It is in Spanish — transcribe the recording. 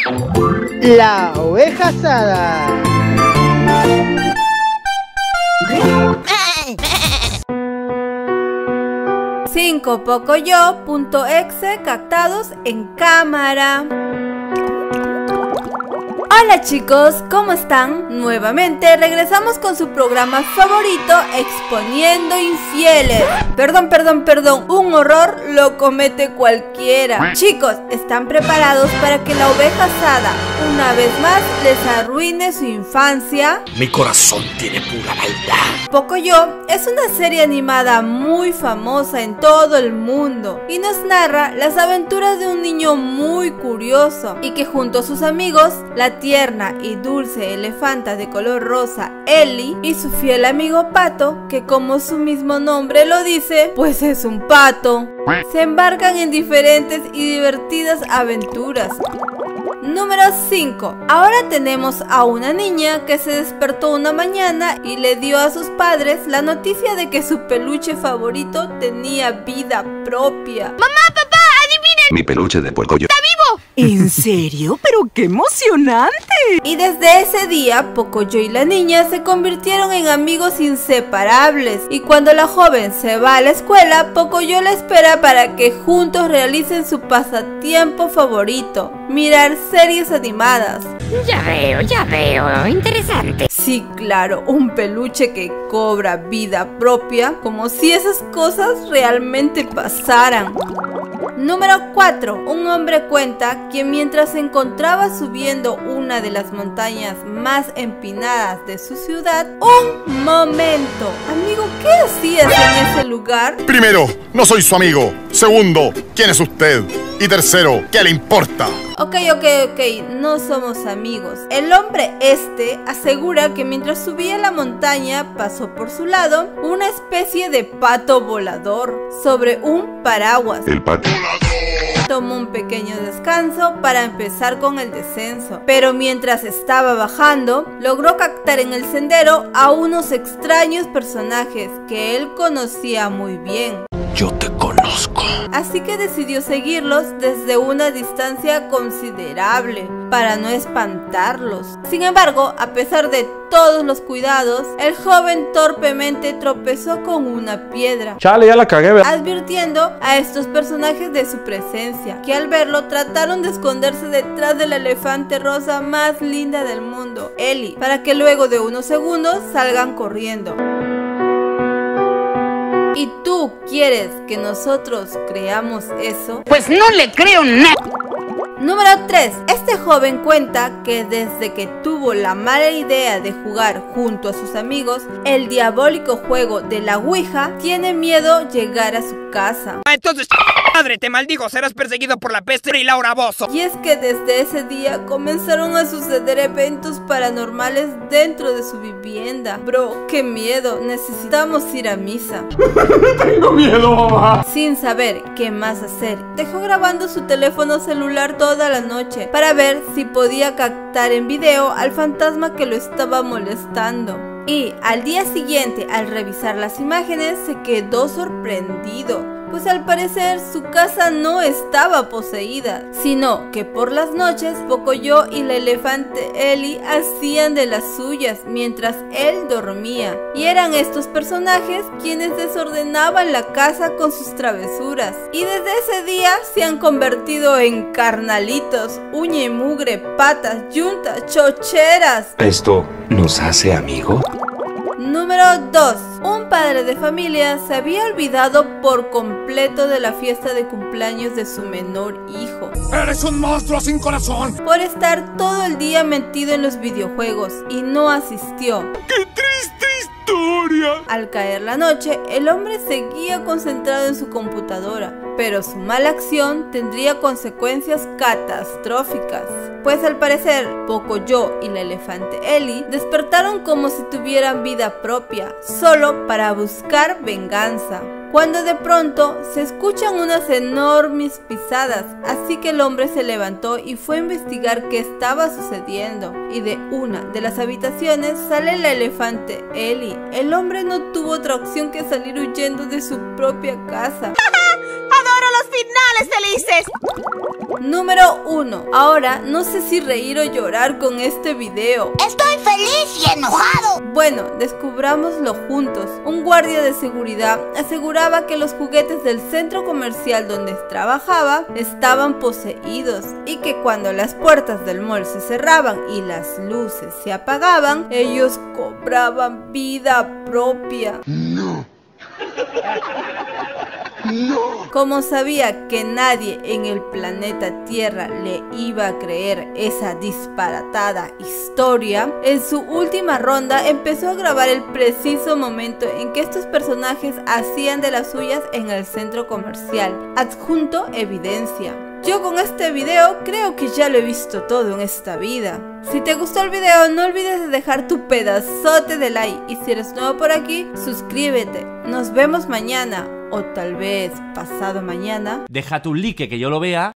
La oveja asada. Cinco Pocoyo.exe captados en cámara. Hola chicos, ¿cómo están? Nuevamente regresamos con su programa favorito, Exponiendo Infieles. Perdón, un horror lo comete cualquiera. Chicos, ¿están preparados para que la oveja asada una vez más les arruine su infancia? Mi corazón tiene pura maldad. Pocoyo es una serie animada muy famosa en todo el mundo y nos narra las aventuras de un niño muy curioso y que junto a sus amigos, la tierna y dulce elefanta de color rosa Ellie y su fiel amigo Pato, que como su mismo nombre lo dice, pues es un pato, se embarcan en diferentes y divertidas aventuras. Número 5. Ahora tenemos a una niña que se despertó una mañana y le dio a sus padres la noticia de que su peluche favorito tenía vida propia. ¡Mamá, papá! ¡Adivinen! Mi peluche de Pocoyo ¡está vivo! ¿En serio? ¡Pero qué emocionante! Y desde ese día, Pocoyo y la niña se convirtieron en amigos inseparables. Y cuando la joven se va a la escuela, Pocoyo la espera para que juntos realicen su pasatiempo favorito: mirar series animadas. Ya veo, interesante. Sí, claro, un peluche que cobra vida propia, como si esas cosas realmente pasaran. Número 4. Un hombre cuenta que mientras se encontraba subiendo una de las montañas más empinadas de su ciudad, ¡un momento! Amigo, ¿qué hacías en ese lugar? Primero, no soy su amigo. Segundo, ¿quién es usted? Y tercero, ¿qué le importa? Ok, no somos amigos. El hombre asegura que mientras subía la montaña pasó por su lado una especie de pato volador sobre un paraguas. El pato Tomó un pequeño descanso para empezar con el descenso, pero mientras estaba bajando, logró captar en el sendero a unos extraños personajes que él conocía muy bien. Yo te conozco. Así que decidió seguirlos desde una distancia considerable para no espantarlos. Sin embargo, a pesar de todos los cuidados, el joven torpemente tropezó con una piedra. Chale, ya la cagué, ¿verdad? Advirtiendo a estos personajes de su presencia, que al verlo trataron de esconderse detrás del elefante rosa más linda del mundo, Ellie, para que luego de unos segundos salgan corriendo. ¿Y tú quieres que nosotros creamos eso? Pues no le creo nada. Número 3. Este joven cuenta que desde que tuvo la mala idea de jugar junto a sus amigos el diabólico juego de la Ouija, tiene miedo llegar a su casa. Entonces, madre, te maldigo, serás perseguido por la peste y Laura Bozzo. Y es que desde ese día comenzaron a suceder eventos paranormales dentro de su vivienda. Bro, qué miedo, necesitamos ir a misa. Tengo miedo, mamá. Sin saber qué más hacer, dejó grabando su teléfono celular toda la noche para ver si podía captar en video al fantasma que lo estaba molestando. Y al día siguiente, al revisar las imágenes, se quedó sorprendido, pues al parecer su casa no estaba poseída, sino que por las noches Pocoyo y la elefante Ellie hacían de las suyas mientras él dormía, y eran estos personajes quienes desordenaban la casa con sus travesuras, y desde ese día se han convertido en carnalitos, uña y mugre, patas, yuntas, chocheras. ¿Esto nos hace amigos? Número 2. Un padre de familia se había olvidado por completo de la fiesta de cumpleaños de su menor hijo. ¡Eres un monstruo sin corazón! Por estar todo el día metido en los videojuegos y no asistió. ¡Qué triste historia! Al caer la noche, el hombre seguía concentrado en su computadora, pero su mala acción tendría consecuencias catastróficas, pues al parecer Pocoyo y la elefante Ellie despertaron como si tuvieran vida propia, solo para buscar venganza, cuando de pronto se escuchan unas enormes pisadas, así que el hombre se levantó y fue a investigar qué estaba sucediendo, y de una de las habitaciones sale la elefante Ellie. El hombre no tuvo otra opción que salir huyendo de su propia casa. ¡Adoro los finales felices. Número 1. Ahora no sé si reír o llorar con este video. Estoy feliz y enojado. Bueno, descubrámoslo juntos. Un guardia de seguridad aseguraba que los juguetes del centro comercial donde trabajaba estaban poseídos y que cuando las puertas del mall se cerraban y las luces se apagaban, ellos cobraban vida propia. No. Como sabía que nadie en el planeta Tierra le iba a creer esa disparatada historia, en su última ronda empezó a grabar el preciso momento en que estos personajes hacían de las suyas en el centro comercial. Adjunto evidencia. Yo con este video creo que ya lo he visto todo en esta vida. Si te gustó el video, no olvides de dejar tu pedazote de like. Y si eres nuevo por aquí, suscríbete. Nos vemos mañana, o tal vez pasado mañana. Deja tu like que yo lo vea.